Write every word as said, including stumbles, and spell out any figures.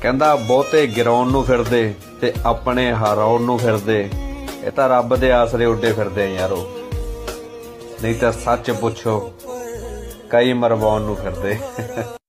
ਕਹਿੰਦਾ ਬਹੁਤੇ ਗਿਰਾਉਣ ਨੂੰ ਫਿਰਦੇ ਤੇ ਆਪਣੇ ਹਰਾਉਣ ਨੂੰ ਫਿਰਦੇ, ਇਹ ਤਾਂ ਰੱਬ ਦੇ ਆਸਰੇ ਉੱਡੇ ਫਿਰਦੇ ਯਾਰੋ, ਨਹੀਂ ਤਾਂ ਸੱਚ ਪੁੱਛੋ ਕਈ ਮਰਵਾਉਣ ਨੂੰ ਫਿਰਦੇ।